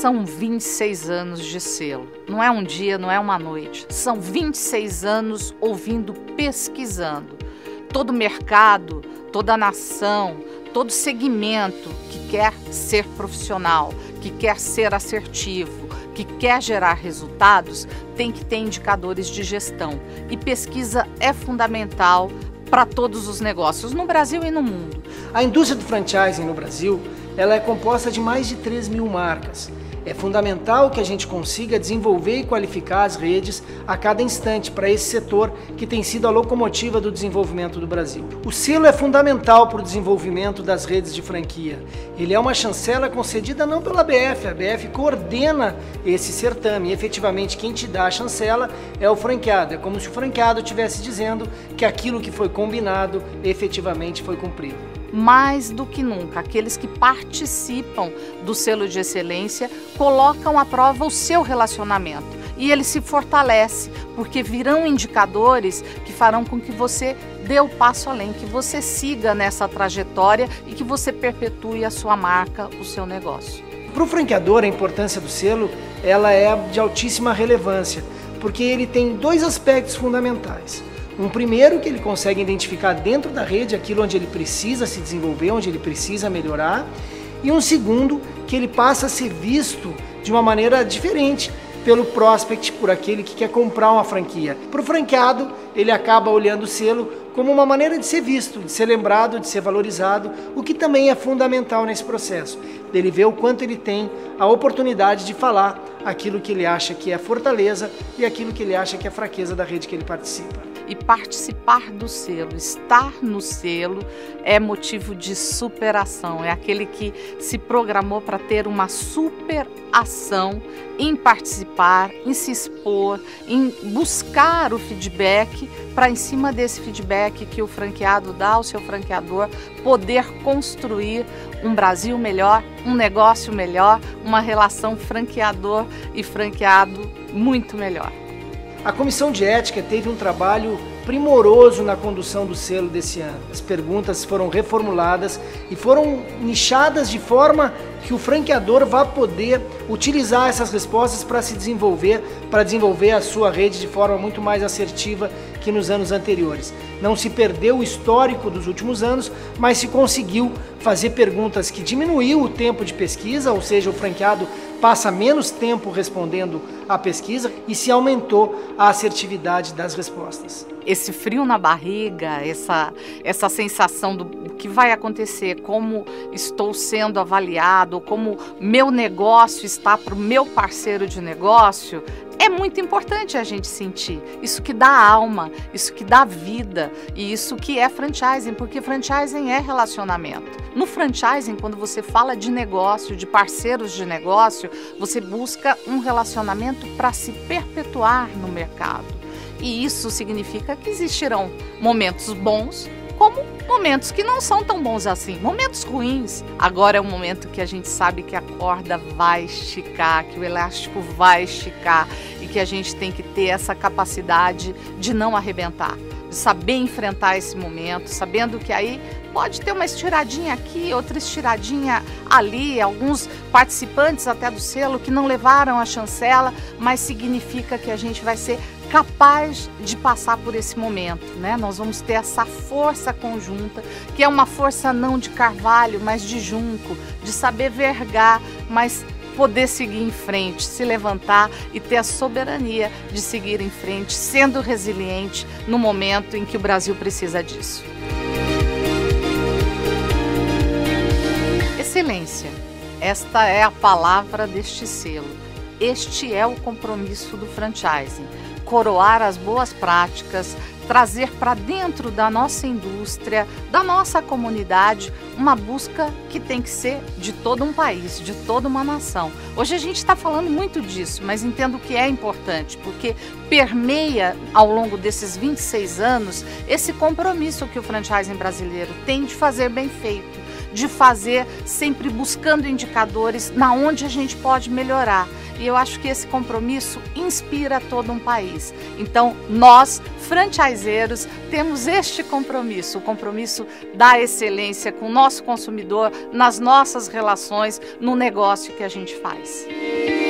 São 26 anos de selo. Não é um dia, não é uma noite. São 26 anos ouvindo, pesquisando. Todo mercado, toda nação, todo segmento que quer ser profissional, que quer ser assertivo, que quer gerar resultados, tem que ter indicadores de gestão. E pesquisa é fundamental para todos os negócios, no Brasil e no mundo. A indústria do franchising no Brasil, ela é composta de mais de 3.000 marcas. É fundamental que a gente consiga desenvolver e qualificar as redes a cada instante para esse setor que tem sido a locomotiva do desenvolvimento do Brasil. O selo é fundamental para o desenvolvimento das redes de franquia. Ele é uma chancela concedida não pela ABF, a ABF coordena esse certame e efetivamente quem te dá a chancela é o franqueado. É como se o franqueado estivesse dizendo que aquilo que foi combinado efetivamente foi cumprido. Mais do que nunca, aqueles que participam do selo de excelência colocam à prova o seu relacionamento e ele se fortalece, porque virão indicadores que farão com que você dê o passo além, que você siga nessa trajetória e que você perpetue a sua marca, o seu negócio. Para o franqueador, a importância do selo ela é de altíssima relevância, porque ele tem dois aspectos fundamentais. Um primeiro, que ele consegue identificar dentro da rede aquilo onde ele precisa se desenvolver, onde ele precisa melhorar. E um segundo, que ele passa a ser visto de uma maneira diferente pelo prospect, por aquele que quer comprar uma franquia. Para o franqueado, ele acaba olhando o selo como uma maneira de ser visto, de ser lembrado, de ser valorizado, o que também é fundamental nesse processo. Ele vê o quanto ele tem a oportunidade de falar aquilo que ele acha que é fortaleza e aquilo que ele acha que é fraqueza da rede que ele participa. E participar do selo, estar no selo é motivo de superação, é aquele que se programou para ter uma superação em participar, em se expor, em buscar o feedback, para em cima desse feedback que o franqueado dá ao seu franqueador, poder construir um Brasil melhor, um negócio melhor, uma relação franqueador e franqueado muito melhor. A Comissão de Ética teve um trabalho primoroso na condução do selo desse ano. As perguntas foram reformuladas e foram nichadas de forma que o franqueador vá poder utilizar essas respostas para se desenvolver, para desenvolver a sua rede de forma muito mais assertiva que nos anos anteriores. Não se perdeu o histórico dos últimos anos, mas se conseguiu fazer perguntas que diminuiu o tempo de pesquisa, ou seja, o franqueado passa menos tempo respondendo à pesquisa e se aumentou a assertividade das respostas. Esse frio na barriga, essa sensação do que vai acontecer, como estou sendo avaliado, como meu negócio está para o meu parceiro de negócio, é muito importante a gente sentir. Isso que dá alma, isso que dá vida e isso que é franchising, porque franchising é relacionamento. No franchising, quando você fala de negócio, de parceiros de negócio, você busca um relacionamento para se perpetuar no mercado. E isso significa que existirão momentos bons, como momentos que não são tão bons assim, momentos ruins. Agora é um momento que a gente sabe que a corda vai esticar, que o elástico vai esticar e que a gente tem que ter essa capacidade de não arrebentar, de saber enfrentar esse momento, sabendo que aí pode ter uma estiradinha aqui, outra estiradinha ali, alguns participantes até do selo que não levaram a chancela, mas significa que a gente vai ser capaz de passar por esse momento, né? Nós vamos ter essa força conjunta, que é uma força não de carvalho, mas de junco, de saber vergar, mas poder seguir em frente, se levantar e ter a soberania de seguir em frente, sendo resiliente no momento em que o Brasil precisa disso. Excelência, esta é a palavra deste selo. Este é o compromisso do franchising. Coroar as boas práticas, trazer para dentro da nossa indústria, da nossa comunidade, uma busca que tem que ser de todo um país, de toda uma nação. Hoje a gente está falando muito disso, mas entendo que é importante, porque permeia ao longo desses 26 anos esse compromisso que o franchising brasileiro tem de fazer bem feito, de fazer sempre buscando indicadores na onde a gente pode melhorar. e eu acho que esse compromisso inspira todo um país. Então, nós, franchiseiros, temos este compromisso, o compromisso da excelência com o nosso consumidor, nas nossas relações, no negócio que a gente faz.